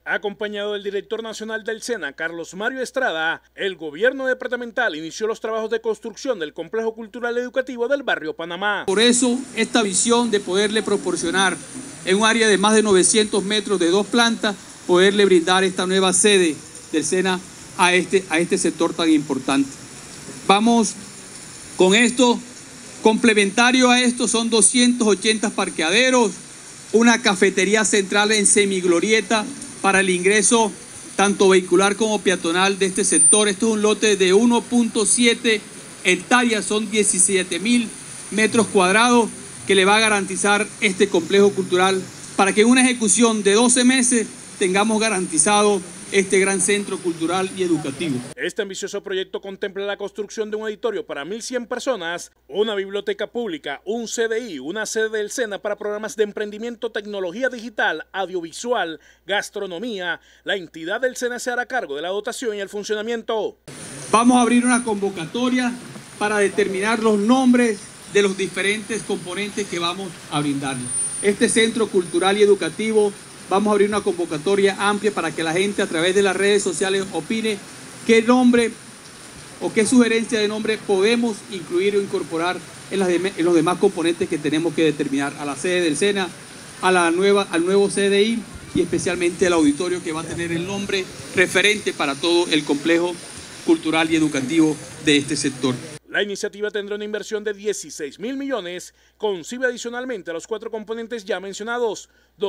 Acompañado del director nacional del SENA, Carlos Mario Estrada, el gobierno departamental inició los trabajos de construcción del complejo cultural educativo del barrio Panamá. Por eso, esta visión de poderle proporcionar en un área de más de 900 metros de 2 plantas, poderle brindar esta nueva sede del SENA a este sector tan importante. Vamos con esto, complementario a esto son 280 parqueaderos, una cafetería central en semiglorieta para el ingreso tanto vehicular como peatonal de este sector. Esto es un lote de 1.7 hectáreas, son 17.000 metros cuadrados que le va a garantizar este complejo cultural para que en una ejecución de 12 meses tengamos garantizado este gran centro cultural y educativo. Este ambicioso proyecto contempla la construcción de un auditorio para 1.100 personas, una biblioteca pública, un CDI, una sede del SENA para programas de emprendimiento, tecnología digital, audiovisual, gastronomía. La entidad del SENA se hará cargo de la dotación y el funcionamiento. Vamos a abrir una convocatoria para determinar los nombres de los diferentes componentes que vamos a brindarle. Este centro cultural y educativo, vamos a abrir una convocatoria amplia para que la gente a través de las redes sociales opine qué nombre o qué sugerencia de nombre podemos incluir o incorporar en los demás componentes que tenemos que determinar, a la sede del SENA, al nuevo CDI y especialmente al auditorio que va a tener el nombre referente para todo el complejo cultural y educativo de este sector. La iniciativa tendrá una inversión de 16.000 millones, concibe adicionalmente a los 4 componentes ya mencionados: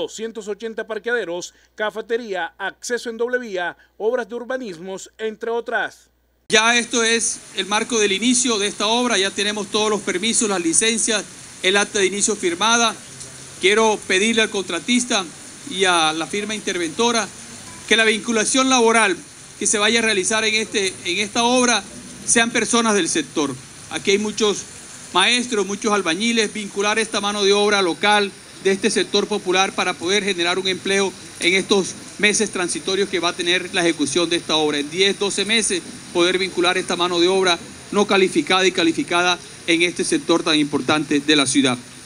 280 parqueaderos, cafetería, acceso en doble vía, obras de urbanismos, entre otras. Ya esto es el marco del inicio de esta obra, ya tenemos todos los permisos, las licencias, el acta de inicio firmada. Quiero pedirle al contratista y a la firma interventora que la vinculación laboral que se vaya a realizar en esta obra sean personas del sector. Aquí hay muchos maestros, muchos albañiles, vincular esta mano de obra local de este sector popular para poder generar un empleo en estos meses transitorios que va a tener la ejecución de esta obra. En 10, 12 meses poder vincular esta mano de obra no calificada y calificada en este sector tan importante de la ciudad.